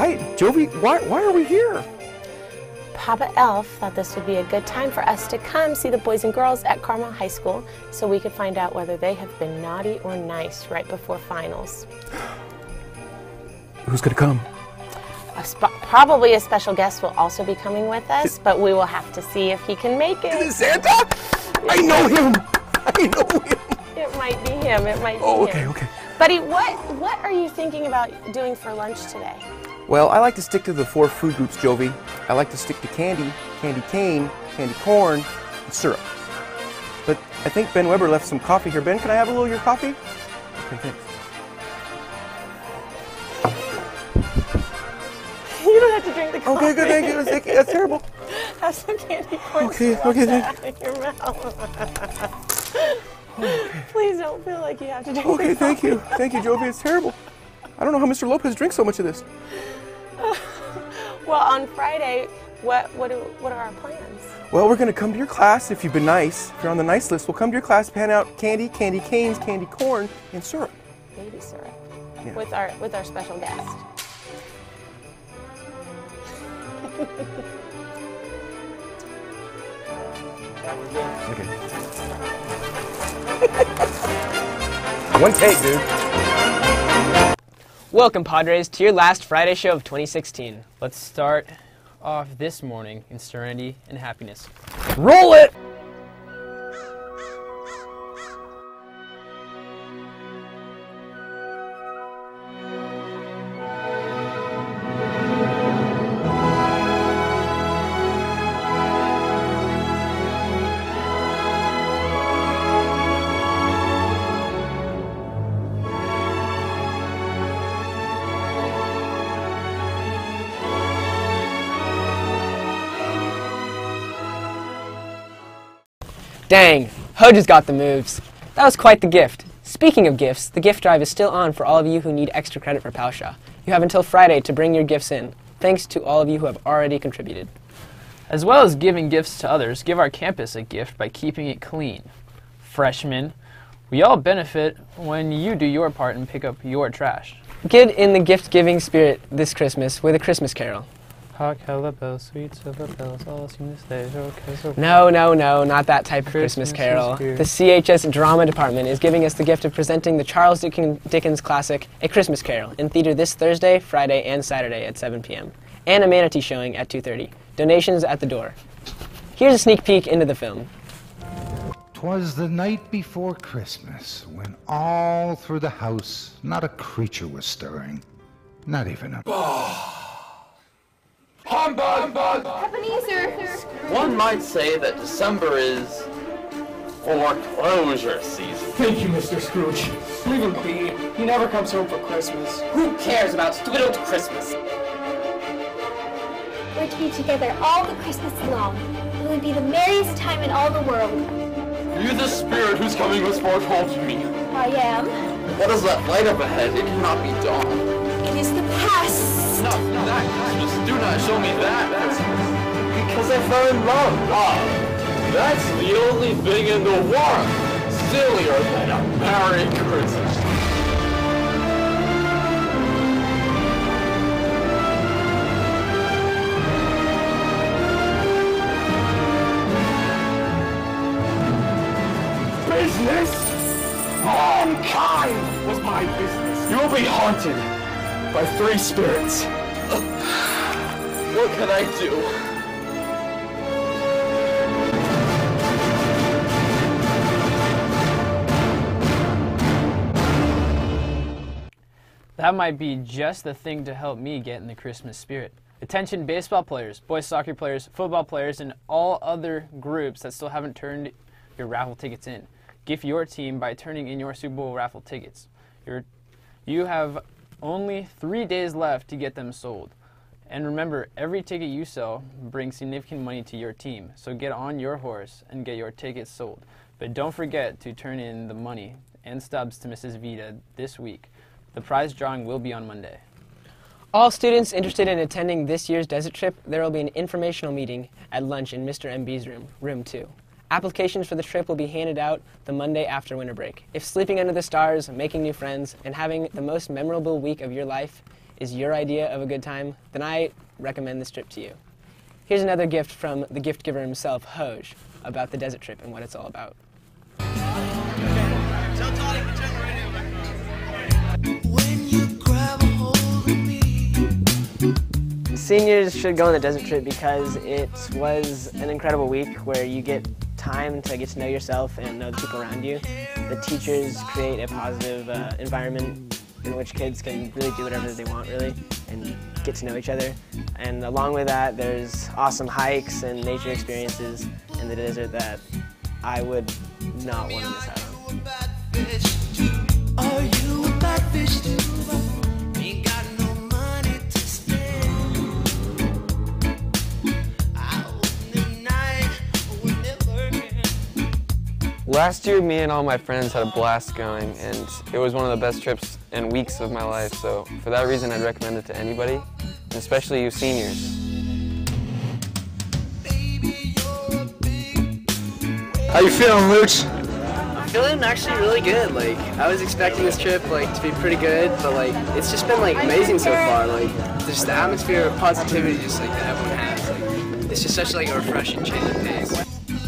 right. Jovi, why are we here? Papa Elf thought this would be a good time for us to come see the boys and girls at Carmel High School so we could find out whether they have been naughty or nice right before finals. Who's going to come? Probably a special guest will also be coming with us, but we will have to see if he can make it. Is it Santa? I know him. I know him. It might be him. It might be him. Okay. Buddy, what are you thinking about doing for lunch today? Well, I like to stick to the 4 food groups, Jovi. I like to stick to candy, candy cane, candy corn, and syrup. But I think Ben Weber left some coffee here. Ben, can I have a little of your coffee? Okay, thanks. You don't have to drink the coffee. Okay, good, thank you. That's terrible. Have some candy corn Okay, out of your mouth. Okay. Please don't feel like you have to drink the coffee. Okay, thank you. Thank you, Jovi. It's terrible. I don't know how Mr. Lopez drinks so much of this. Well, on Friday, what are our plans? Well, we're going to come to your class if you've been nice. If you're on the nice list, we'll come to your class, pan out candy, candy canes, candy corn, and syrup. Baby syrup. Yeah. With our special guest. Okay. One take, dude. Welcome, Padres, to your last Friday show of 2016. Let's start off this morning in serenity and happiness. Roll it! Dang, Ho just got the moves. That was quite the gift. Speaking of gifts, the gift drive is still on for all of you who need extra credit for Palsha. You have until Friday to bring your gifts in. Thanks to all of you who have already contributed. As well as giving gifts to others, give our campus a gift by keeping it clean. Freshmen, we all benefit when you do your part and pick up your trash. Get in the gift-giving spirit this Christmas with a Christmas carol. Hark, how the bells, sweet silver bells, all seem to stay. No, not that type of Christmas carol. The CHS Drama Department is giving us the gift of presenting the Charles Dickens classic, A Christmas Carol, in theater this Thursday, Friday, and Saturday at 7 p.m. and a manatee showing at 2:30. Donations at the door. Here's a sneak peek into the film. 'Twas the night before Christmas, when all through the house not a creature was stirring, not even a... Humbug! Ebenezer! One might say that December is foreclosure season. Thank you, Mr. Scrooge. Leave him be. He never comes home for Christmas. Who cares about stupid old Christmas? We're to be together all the Christmas long. It will be the merriest time in all the world. Are you the spirit whose coming was foretold to me? I am. What is that light up ahead? It cannot be dawn. It is the past. No, that Christmas. Do not show me that. That's because I fell in love. That's the only thing in the world sillier than a Merry Christmas. Business? Mankind was my business. You will be haunted by 3 spirits. What can I do? That might be just the thing to help me get in the Christmas spirit. Attention baseball players, boys soccer players, football players, and all other groups that still haven't turned your raffle tickets in. Gift your team by turning in your Super Bowl raffle tickets. You have only 3 days left to get them sold. And remember, every ticket you sell brings significant money to your team, so get on your horse and get your tickets sold. But don't forget to turn in the money and stubs to Mrs. Vita this week. The prize drawing will be on Monday. All students interested in attending this year's desert trip, there will be an informational meeting at lunch in Mr. MB's room, room 2. Applications for the trip will be handed out the Monday after winter break. If sleeping under the stars, making new friends, and having the most memorable week of your life is your idea of a good time, then I recommend this trip to you. Here's another gift from the gift giver himself, Hoj, about the desert trip and what it's all about. Seniors should go on the desert trip because it was an incredible week where you get time to get to know yourself and know the people around you. The teachers create a positive environment in which kids can really do whatever they want, really, and get to know each other. And along with that, there's awesome hikes and nature experiences in the desert that I would not want to miss out on. Are you a bad fish too? Ain't got no money to spend. Out in the night, we'll never end. Last year, me and all my friends had a blast going, and it was one of the best trips and weeks of my life. So for that reason, I'd recommend it to anybody, and especially you seniors. How you feeling, Luch? I'm feeling actually really good. Like, I was expecting this trip to be pretty good, but it's just been amazing so far. Just the atmosphere of positivity just that everyone has. It's just such a refreshing change of pace.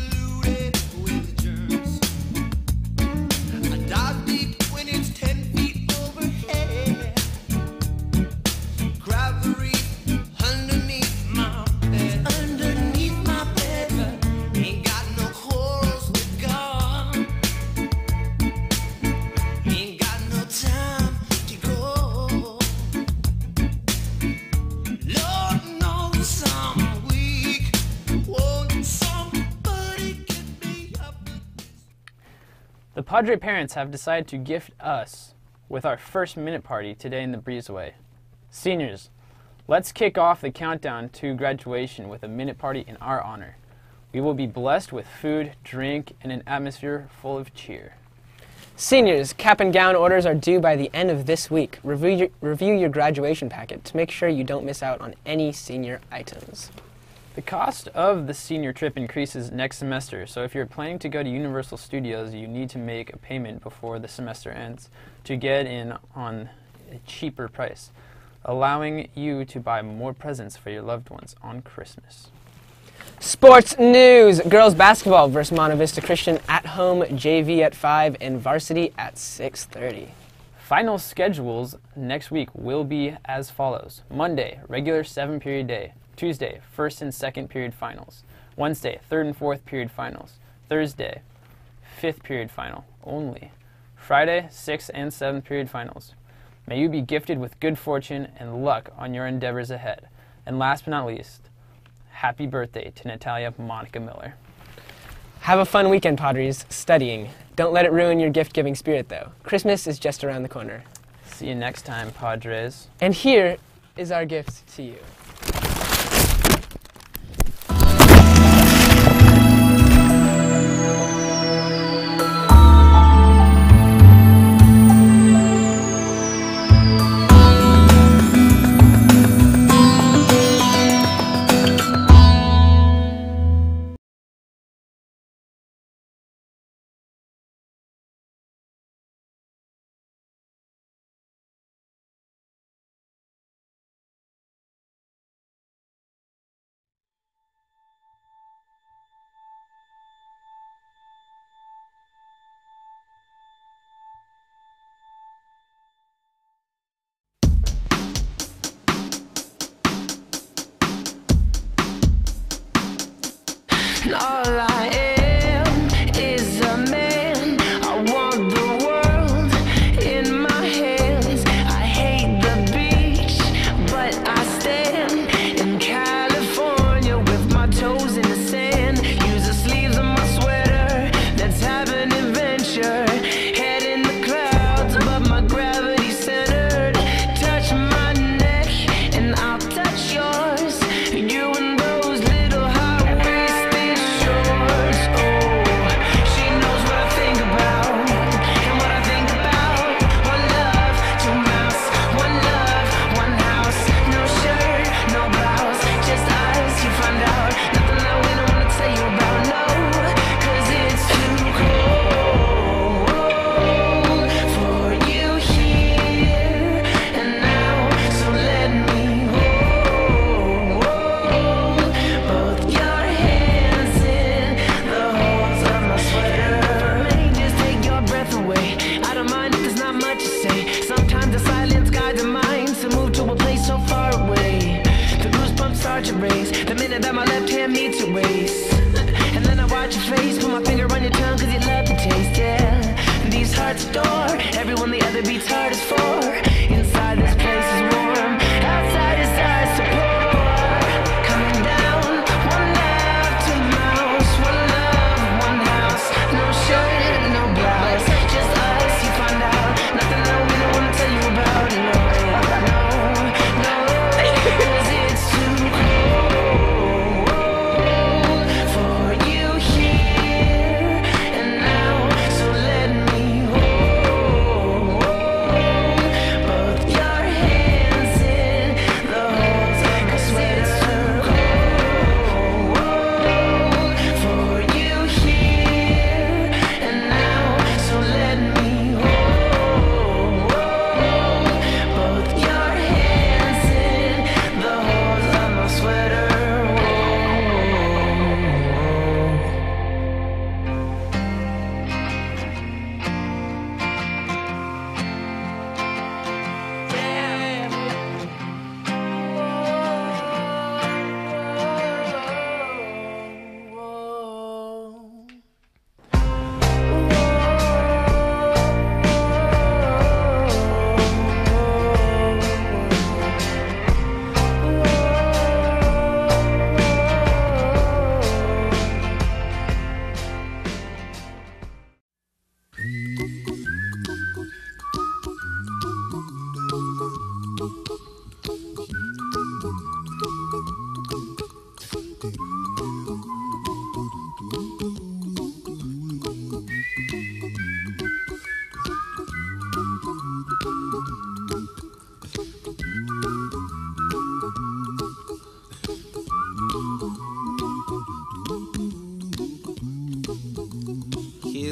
The Padre parents have decided to gift us with our first minute party today in the breezeway. Seniors, let's kick off the countdown to graduation with a minute party in our honor. We will be blessed with food, drink, and an atmosphere full of cheer. Seniors, cap and gown orders are due by the end of this week. Review your graduation packet to make sure you don't miss out on any senior items. The cost of the senior trip increases next semester, so if you're planning to go to Universal Studios, you need to make a payment before the semester ends to get in on a cheaper price, allowing you to buy more presents for your loved ones on Christmas. Sports news! Girls basketball versus Monte Vista Christian at home, JV at 5, and varsity at 6:30. Final schedules next week will be as follows. Monday, regular 7-period day. Tuesday, 1st and 2nd period finals. Wednesday, 3rd and 4th period finals. Thursday, 5th period final only. Friday, 6th and 7th period finals. May you be gifted with good fortune and luck on your endeavors ahead. And last but not least, happy birthday to Natalia Monica Miller. Have a fun weekend, Padres, studying. Don't let it ruin your gift-giving spirit, though. Christmas is just around the corner. See you next time, Padres. And here is our gift to you. And all I am is a man. I want the world in my hands. I hate the beach, but I stand in California with my toes in the sand. Use the sleeves of my sweater. Let's have an adventure. Head in the clouds above my gravity centered. Touch my neck and I'll touch yours. You and those little high-waisted shorts.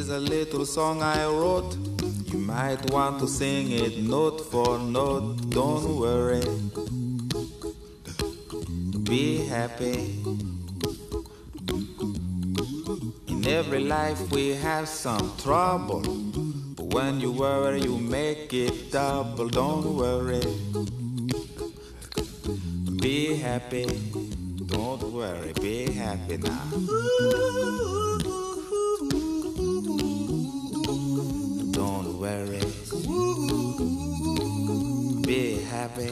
is a little song I wrote. You might want to sing it note for note. Don't worry, be happy. In every life we have some trouble, but when you worry you make it double. Don't worry, be happy. Don't worry, be happy now. Don't worry, be happy.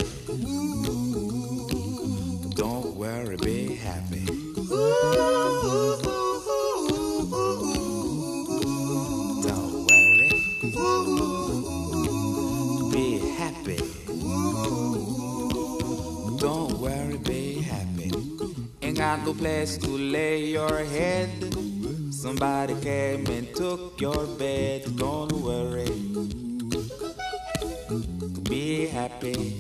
Don't worry, be happy. Don't worry, be happy. Don't worry, be happy. Ain't got no place to lay your head. Somebody came and took your bed. Don't worry, be happy.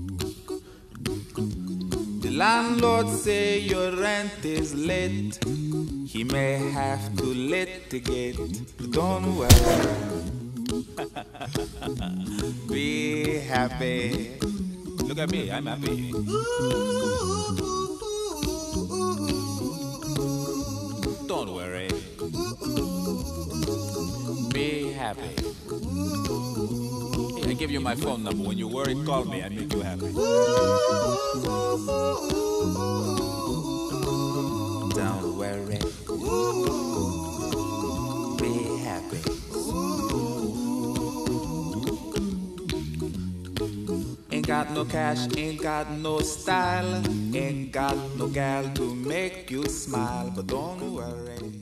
The landlord say your rent is late. He may have to litigate. Don't worry, be happy. Look at me, I'm happy. Don't worry, be happy. I give you my phone number. When you worry, call me. I make you happy. Don't worry, be happy. Ain't got no cash, ain't got no style, ain't got no gal to make you smile, but don't worry.